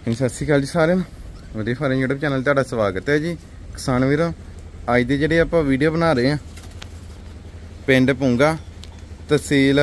सत श्री अकाल जी सारे वधिया फार्म यूट्यूब चैनल तुहाडा स्वागत है जी। किसान वीरों अज दी जिहड़ी आपां वीडियो बना रहे हैं पिंड पूंगा तहसील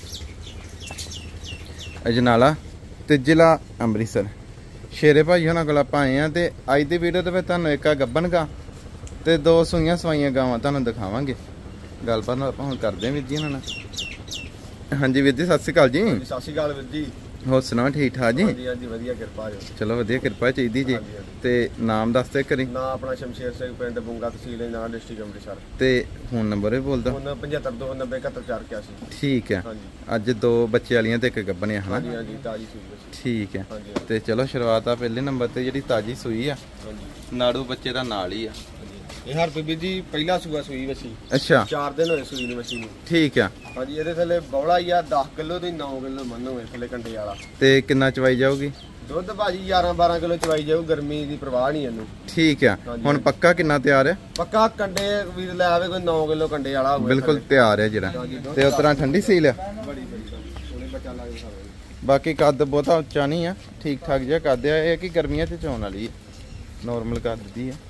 अजनाला ते जिला अमृतसर शेरे भाई होना कोल आपां आए हैं। ते अज दी वीडियो ते तुहानूं एक गब्बन गा ते दो सूइयां सवाइयां गावां तुहानूं दिखावांगे। गलबात आपां हुण करदे हैं वीर जी हुणां नाल। हाँ जी वीर जी सत श्री अकाल जी। सत श्री अकाल वीर जी। होर सुनाओ ठीक ठाक जी? हाँ जी वधिया किरपा जी। चलो वधिया किरपा चाहिए जी। ते नाम दस दे करी। नाम अपना शमशेर सिंह पिंड पूंगा तहसील अजनाला डिस्ट्रिक्ट अमृतसर। ते फोन नंबर भी बोल दो। 7529717181। ठीक है। अज दो बच्चे वालियां ते एक गब्बन है। हाँ जी ताजी सूई। ठीक है। ते चलो शुरुआत आ पहले नंबर ते जिहड़ी ताजी सूई आ नाड़ू बच्चे दा नाल ही आ। ये हर बीबी जी पहला सूआ सूई वसी। अच्छा 4 दिन होए सूई नु वसी नु। ठीक है। हां जी ਇਹਦੇ ਥੱਲੇ ਬੌਲਾ ਹੀ ਆ 10 ਕਿਲੋ ਤੇ 9 ਕਿਲੋ ਮੰਨ ਹੋਏ ਥੱਲੇ ਕੰਡੇ ਵਾਲਾ। ਤੇ ਕਿੰਨਾ ਚਵਾਈ ਜਾਊਗੀ? ਦੁੱਧ ਭਾਜੀ 11-12 ਕਿਲੋ ਚਵਾਈ ਜਾਊ। ਗਰਮੀ ਦੀ ਪ੍ਰਵਾਹ ਨਹੀਂ ਇਹਨੂੰ। ਠੀਕ ਹੈ। ਹੁਣ ਪੱਕਾ ਕਿੰਨਾ ਤਿਆਰ ਹੈ? ਪੱਕਾ ਕੰਡੇ ਵੀਰ ਲੈ ਆਵੇ ਕੋਈ 9 ਕਿਲੋ ਕੰਡੇ ਵਾਲਾ ਹੋਵੇ। ਬਿਲਕੁਲ ਤਿਆਰ ਹੈ ਜਿਹੜਾ। ਤੇ ਉਸ ਤਰ੍ਹਾਂ ਠੰਡੀ ਸੀਲ ਆ। ਬੜੀ ਸੋਹਣੇ ਬੱਚਾ ਲੱਗ ਸਕਦਾ। ਬਾਕੀ ਕੱਦ ਬਹੁਤਾ ਉੱਚਾ ਨਹੀਂ ਆ, ਠੀਕ ਠਾਕ ਜਿਹਾ ਕੱਦ ਆ। ਇਹ ਕਿ ਗਰਮੀਆਂ 'ਚ ਚੋਣ ਵਾਲੀ ਹੈ, ਨੋਰਮਲ ਕੱਦ ਦੀ ਹੈ।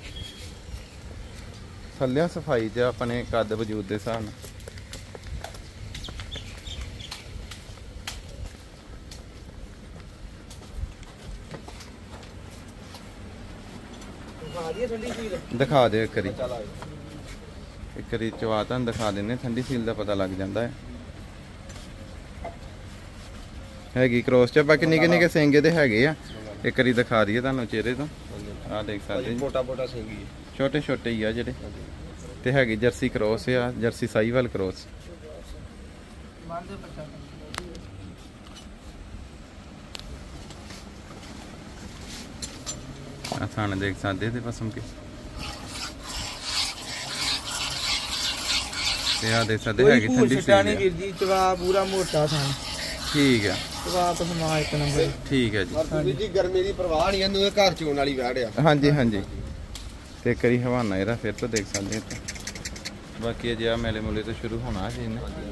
ਥੱਲੇ ਸਫਾਈ ਤੇ ਆਪਣੇ ਕੱਦ ਵਜੂਦ ਦੇ ਹਿਸਾਬ ਨਾਲ दिखा दे एक करी चवा तुहानूं दिखा देने। ठंडी सील का पता लग जाता है। हैगी क्रॉस च बाकी निके निके सिंगे ते हैगे आ। एक करी दिखा दईए तुहानूं चेहरे तो आ देख सकते मोटा सिंगी छोटे छोटे ही आ जिहड़े ते हैगी जर्सी क्रॉस आ, जर्सी साहीवाल क्रॉस। थाने देख सकते थे पसम के देख सकते है ठंडी पूरा मोटा था। ठीक है। ठीक है जी गर्मी की परवाह नहीं है घर चोन वाली वैड़ आ। हाँ जी हाँ जी। ते करी हवाना एदा फिर तो देख सकते हैं। बाकी अजे मेले मूले तो शुरू होना जी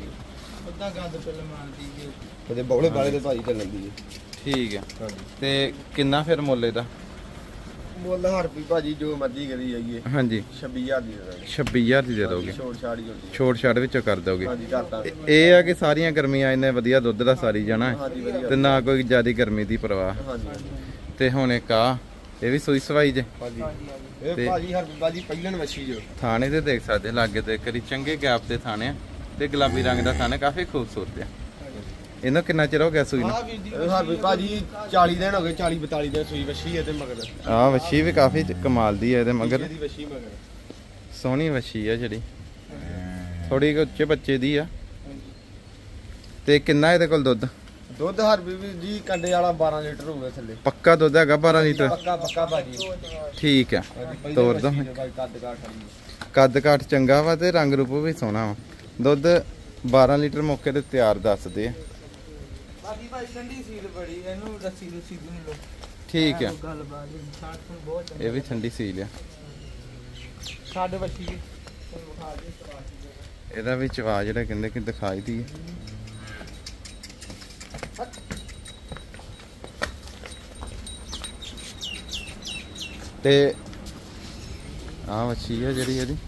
ने बौले वाले तो भाई चलन दी। ठीक है। ते किन्ना फिर मुल्ले दा? मुल हर भी भाजी जो मर्जी करी जाइए। हाँ जी 26,000 दी दे दोगे। 26,000 दी दे दोगे। छोड़ छाड़ विचों कर दोगे। हाँ जी करता। ਇਹ ਆ ਕਿ ਸਾਰੀਆਂ ਗਰਮੀਆਂ ਇਹਨੇ ਵਧੀਆ ਦੁੱਧ ਦਾ ਸਾਰੀ ਜਾਣਾ ਤੇ ਨਾ ਕੋਈ ਜ਼ਿਆਦਾ ਗਰਮੀ ਦੀ ਪਰਵਾਹ। ਹਾਂਜੀ ਤੇ ਹੁਣ ਇੱਕ ਆ ਇਹ ਵੀ ਸੂਈ ਸਵਾਈ ਜੇ। ਹਾਂਜੀ ਇਹ ਭਾਜੀ ਹਰ ਬਾਜੀ ਪਹਿਲਣ ਵਛੀ ਜੋ ਥਾਣੇ ਤੇ ਦੇਖ ਸਕਦੇ ਲਾਗੇ ਤੇ ਕਰੀ ਚੰਗੇ ਗੈਪ ਤੇ ਥਾਣੇ ਆ ਤੇ ਗੁਲਾਬੀ ਰੰਗ ਦਾ ਥਾਣੇ ਕਾਫੀ ਖੂਬਸੂਰਤ ਆ। ਇਹਨੂੰ ਕਿੰਨਾ ਚਿਰ ਹੋ ਗਿਆ ਸੂਈ ਨੂੰ? ਹਰ ਭਾਜੀ 40 ਦਿਨ ਹੋ ਗਏ। 40-42 ਦਿਨ ਸੂਈ ਵਛੀ ਹੈ ਤੇ ਮਗਰ ਆ ਵਛੀ ਵੀ ਕਾਫੀ ਕਮਾਲ ਦੀ ਹੈ ਇਹਦੇ ਮਗਰ। ਇਹਦੀ ਵਛੀ ਮਗਰ ਸੋਹਣੀ ਵਛੀ ਆ ਜਿਹੜੀ ਥੋੜੀ ਉੱਚੇ ਬੱਚੇ ਦੀ ਆ। ਤੇ ਕਿੰਨਾ ਇਹਦੇ ਕੋਲ ਦੁੱਧ ਹਰ ਬੀਬੀ ਜੀ ਕੰਡੇ ਵਾਲਾ 12 ਲੀਟਰ ਹੋਊਗਾ ਥੱਲੇ। ਪੱਕਾ ਦੁੱਧ ਹੈਗਾ 12 ਲੀਟਰ? ਪੱਕਾ ਭਾਜੀ। ਠੀਕ ਆ ਤੋਰ ਦੋ। ਕੱਦ ਕਾਠ ਚੰਗਾ ਵਾ ਤੇ ਰੰਗ ਰੂਪ ਵੀ ਸੋਹਣਾ ਵਾ। ਦੁੱਧ 12 ਲੀਟਰ ਮੌਕੇ ਤੇ ਤਿਆਰ ਦੱਸਦੇ ਆ। ਠੀਕ ਹੈ। ਇਹ ਵੀ ਠੰਡੀ ਸੀਲ ਆ। ਇਹਦਾ ਵੀ ਚਵਾ ਜਿਹੜਾ ਕਹਿੰਦੇ ਕਿ ਦਿਖਾਈ ਦੀ ਤੇ ਆ ਮੱਛੀ ਆ ਜਿਹੜੀ ਇਹਦੀ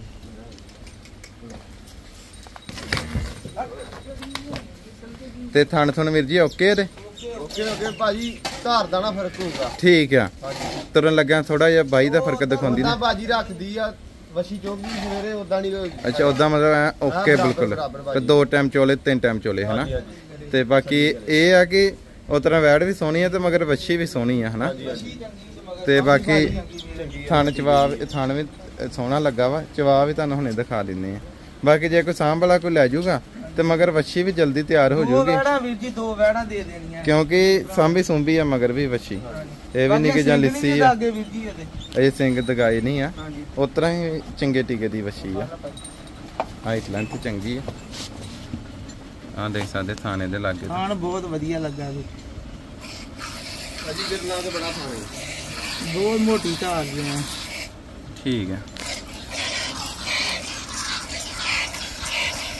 ਤੇ ਥਣ ਥਣ ਵੀਰ ਜੀ ਓਕੇ ਇਹਦੇ? ਓਕੇ ਭਾਜੀ ਧਾਰ ਦਾ ਨਾ ਫਰਕ ਹੋਊਗਾ। ਠੀਕ ਆ। ਤੁਰਨ ਲੱਗਿਆ ਥੋੜਾ ਜਿਹਾ ਬਾਈ ਦਾ ਫਰਕ ਦਿਖਾਉਂਦੀ ਨਾ ਭਾਜੀ ਰੱਖਦੀ ਆ ਵਛੀ ਚੋਗੀ ਸਵੇਰੇ ਉਦਾਂ ਨਹੀਂ। ਅੱਛਾ ਉਦਾਂ ਮਤਲਬ ਓਕੇ ਬਿਲਕੁਲ ਤੇ 2 ਟਾਈਮ ਚੋਲੇ 3 ਟਾਈਮ ਚੋਲੇ ਹਨਾ। ਤੇ ਬਾਕੀ ਇਹ ਆ ਕਿ ਉਸ ਤਰ੍ਹਾਂ ਵੈੜ ਵੀ ਸੋਹਣੀ ਆ ਤੇ ਮਗਰ ਵੱਛੀ ਵੀ ਸੋਹਣੀ ਆ ਹਨਾ। ਤੇ ਬਾਕੀ ਥਣ ਚਵਾ ਥਣ ਵੀ ਸੋਹਣਾ ਲੱਗਾ ਵਾ। ਚਵਾ ਵੀ ਤੁਹਾਨੂੰ ਹੁਣੇ ਦਿਖਾ ਦਿੰਨੇ ਆ। ਬਾਕੀ ਜੇ ਕੋਈ ਸਾਂਭ ਵਾਲਾ ਕੋਈ ਲੈ ਜਾਊਗਾ ਤੇ ਮਗਰ ਵੱਛੀ ਵੀ ਜਲਦੀ ਤਿਆਰ ਹੋ ਜਾਊਗੀ। ਵੀਰ ਜੀ 2 ਵੈੜਾਂ ਦੇ ਦੇਣੀਆਂ ਕਿਉਂਕਿ ਸਾਂਭੀ ਸੁੰਭੀ ਆ ਮਗਰ ਵੀ ਵੱਛੀ। ਇਹ ਵੀ ਨਹੀਂ ਕਿ ਜਾਂ ਲਿੱਸੀ ਆ ਇਹ ਸਿੰਘ ਦਗਾਈ ਨਹੀਂ ਆ। ਉਸ ਤਰ੍ਹਾਂ ਹੀ ਚੰਗੇ ਟੀਕੇ ਦੀ ਵੱਛੀ ਆ। ਹਾਈਟ ਲੈਂਥ ਚੰਗੀ ਆ। ਆ ਦੇਖ ਸਕਦੇ ਥਾਣੇ ਦੇ ਲਾਗੇ ਖਾਣ ਬਹੁਤ ਵਧੀਆ ਲੱਗਾ ਜੀ। ਅਜੀ ਬਿਰਨਾ ਤੇ ਬੜਾ ਥਾਣੇ ਬਹੁਤ ਮੋਟੀ ਧਾਰ ਜੀ। ਠੀਕ ਹੈ।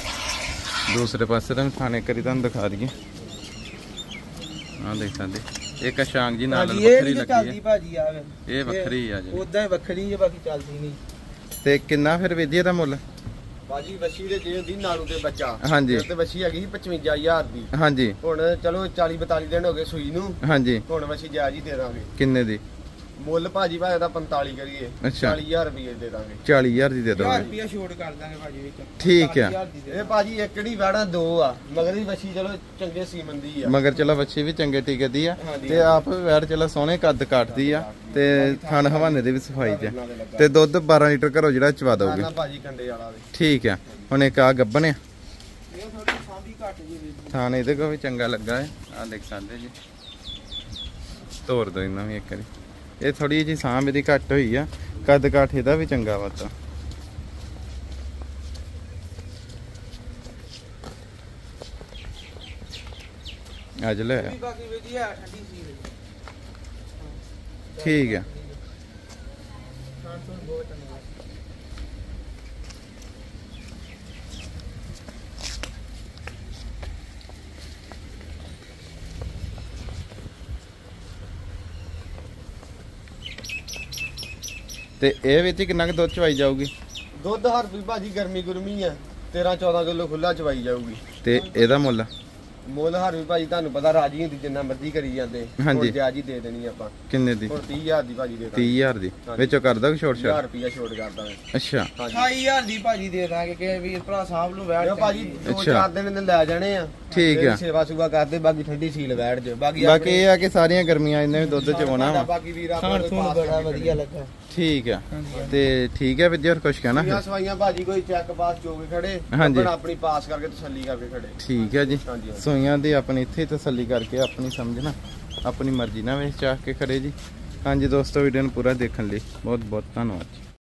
दूसरे पासे तो थाने करी तुम दिखा दिए। हाँ देख सकते ਇੱਕ ਸ਼ਾਂਗ ਜੀ ਨਾਲ ਹਾਂਜੀ ਇਹ ਵੱਖਰੀ ਨਹੀਂ ਲੱਗੀ ਚੱਲਦੀ ਹੈ ਭਾਜੀ ਆ ਇਹ ਵੱਖਰੀ ਆ ਜੀ ਉਦਾਂ ਹੀ ਵੱਖਰੀ ਹੈ ਬਾਕੀ ਚੱਲਦੀ ਨਹੀਂ। ਤੇ ਕਿੰਨਾ ਫਿਰ ਵੀਰ ਜੀ ਇਹਦਾ ਮੁੱਲ? ਬਾਜੀ ਵੱਛੀ ਦੇ ਜੇ ਹੁੰਦੀ ਨਾੜੂ ਤੇ ਬੱਚਾ ਹਾਂਜੀ। ਤੇ ਵੱਛੀ ਹੈਗੀ ਸੀ 55000 ਦੀ। ਹਾਂਜੀ ਹੁਣ ਚਲੋ 40 42 ਦਿਨ ਹੋ ਗਏ ਸੂਈ ਨੂੰ। ਹਾਂਜੀ ਹੁਣ ਵੱਛੀ ਜਾਇਜ਼ ਹੀ ਦੇ ਦਾਂਗੇ। ਕਿੰਨੇ ਦੀ? ਮੁੱਲ ਭਾਜੀ ਭਾਵੇਂ ਦਾ 45 ਕਰੀਏ, ਅੱਛਾ। 40000 ਰੁਪਏ ਦੇ ਦਾਂਗੇ। 40000 ਦੀ ਦੇ 1000 ਦੋਗੇ? ਰੁਪਿਆ ਛੋਟ ਕਰ ਦਾਂਗੇ ਭਾਜੀ ਵਿੱਚ। ਠੀਕ ਆ। 40,000 ਦੀ ਦੇ ਇਹ ਭਾਜੀ ਇੱਕ ਨਹੀਂ ਵੜਾ ਦੋ ਆ, ਮਗਰ ਦੀ ਵੱਛੀ ਚਲੋ ਚੰਗੇ ਸੀਮਨ ਦੀ ਆ। ਮਗਰ ਚਲੋ ਵੱਛੀ ਵੀ ਚੰਗੇ ਟੀਕੇ ਦੀ ਆ ਹਾਂਜੀ। ਤੇ ਆਪ ਵੈੜ ਚਲੋ ਸੋਹਣੇ ਕੱਦ ਕਾਟਦੀ ਆ ਤੇ ਥਣ ਹਵਾਨੇ ਦੇ ਵੀ ਸਫਾਈ ਚ ਤੇ ਦੁੱਧ 12 ਲੀਟਰ ਘਰੋਂ ਜਿਹੜਾ ਚਵਾ ਦੋਗੇ। ਨਾ ਭਾਜੀ ਕੰਡੇ ਵਾਲਾ ਵੀ। ਠੀਕ ਆ। ਹੁਣ ਇੱਕ ਆ ਗੱਬਨ ਆ ਇਹ ਥੋੜੀ ਸਾਂਭੀ ਘੱਟ ਜੀ ਵੀਰ। ਥਾਣ ਇਹਦੇ ਕੋਲ ਵੀ ਚੰਗਾ ਲੱਗਾ ਹੈ ਆ ਦੇਖ ਸਕਦੇ ਜੀ। ਤੋੜ ਦੋ ਇਹਨਾਂ ਵੀ ਇੱਕ ਵਾਰੀ। ਇਹ ਥੋੜੀ ਜਿਹੀ ਸਾਂਭ ਇਹਦੀ ਘੱਟ ਹੋਈ ਆ, ਕੱਦ ਕਾਠ ਇਹਦਾ ਵੀ ਚੰਗਾ ਵਾ ਤਾਂ। ਅੱਜ ਲੈ ਇਹ ਵੀ ਬਾਕੀ ਵੀਰ ਜੀ ਹੈ ਠੰਡੀ ਸੀ। ਠੀਕ ਆ। ਬਹੁਤ ਚੰਗਾ। ਤੇ ਇਹ ਵਿੱਚ ਕਿੰਨਾ ਕੁ ਦੁੱਧ ਚਵਾਈ ਜਾਊਗੀ? ਦੁੱਧ ਹਰ ਵੀ ਭਾਜੀ ਗਰਮੀ ਗੁਰਮੀ ਆ 13 14 ਕਿਲੋ ਖੁੱਲਾ ਚਵਾਈ ਜਾਊਗੀ। ਤੇ ਇਹਦਾ ਮੁੱਲ? ਮੁੱਲ ਹਰ ਵੀ ਭਾਜੀ ਤੁਹਾਨੂੰ ਪਤਾ ਰਾਜੀ ਹੁੰਦੀ ਜਿੰਨਾ ਮਰਜ਼ੀ ਕਰੀ ਜਾਂਦੇ। ਹਾਂਜੀ। ਹੁਣ ਜਾਇਜ਼ ਹੀ ਦੇ ਦੇਣੀ ਆਪਾਂ। ਕਿੰਨੇ ਦੀ? ਹੁਣ 30000 ਦੀ ਭਾਜੀ ਦੇ ਦਾਂਗੇ। 30000 ਦੀ ਵਿੱਚੋਂ ਕਰ ਦੋਗੇ ਛੋਟ 1000 ਛਾਟ? ਰੁਪਿਆ ਛੋਟ ਕਰ ਦਾਂਗੇ। ਅੱਛਾ 28000 ਦੀ ਭਾਜੀ ਦੇ ਦਾਂਗੇ ਕਿ ਵੀਰ ਭਰਾ ਸਾਹਿਬ ਨੂੰ ਵੈੜ ਇਹ ਭਾਜੀ ਚੰਗੀ। 2-4 ਦਿਨ ਇਹਨੇ ਲੈ ਜਾਣੇ ਆ। ਠੀਕ ਫਿਰ ਆ। ਸੇਵਾ ਸੁਵਾ ਕਰਦੇ ਬਾਕੀ ਠੰਡੀ ਸੀਲ ਬੈਠ ਜਾ। ਬਾਕੀ ਬਾਕੀ ਇਹ ਆ ਕਿ ਸਾਰੀਆਂ ਗਰਮੀਆਂ ਇਹਨੇ ਵੀ ਦੁੱਧ ਚਵਾਉਣਾ ਵਾ। ਬਾਕੀ ਵੀਰ ਖਾਣ ਆਪਾਂ ਖੂਣ ਬੜਾ ਵਧੀਆ ਲੱਗਾ। ਠੀਕ ਆ। ਤੇ ਠੀਕ ਹੈ ਵੀਰ ਕੁਛ ਕਹਿਣਾ ਸਵਾਈਆਂ ਫਿਰ? ਸਵਾਈਆਂ ਭਾਜੀ ਕੋਈ ਚੈੱਕ ਪਾਸ ਜੋ ਕੇ ਖੜੇ। ਹਾਂਜੀ। ਆਪਣਾ ਆਪਣੀ ਪਾਸ ਕਰਕੇ ਤਸੱਲੀ ਕਰਕੇ ਖੜੇ। ਠੀਕ ਹੈ ਜੀ। ਹਾਂਜੀ, ਹਾਂਜੀ। ਸੂਈਆਂ ਦੀ ਆਪਣੀ ਇੱਥੇ ਹੀ ਤਸੱਲੀ ਕਰਕੇ ਆਪਣੀ ਸਮਝਣਾ ਆਪਣੀ ਮਰਜ਼ੀ ਨਾਲ ਵੇਚ ਚਾਹ ਕੇ ਖੜੇ ਜੀ। ਹਾਂਜੀ ਦੋਸਤੋ ਵੀਡੀਓ ਨੂੰ ਪੂਰਾ ਦੇਖਣ ਲਈ ਬਹੁਤ ਬਹੁਤ ਧੰਨਵਾਦ ਜੀ।